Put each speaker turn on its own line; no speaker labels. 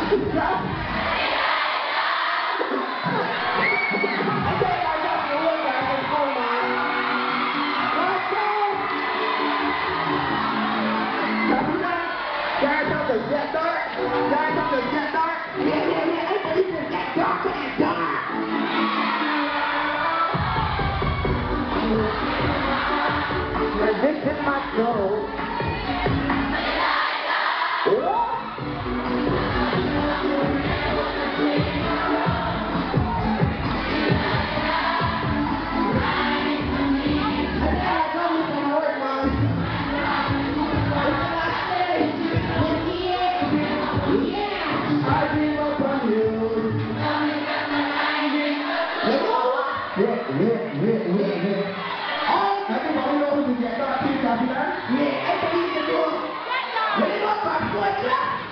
Get dark. Guys, I'm just get dark. Yeah. I believe it's get dark and dark. This is my soul. Everybody knows who get dark. Yeah, everybody can do it. What about my boy?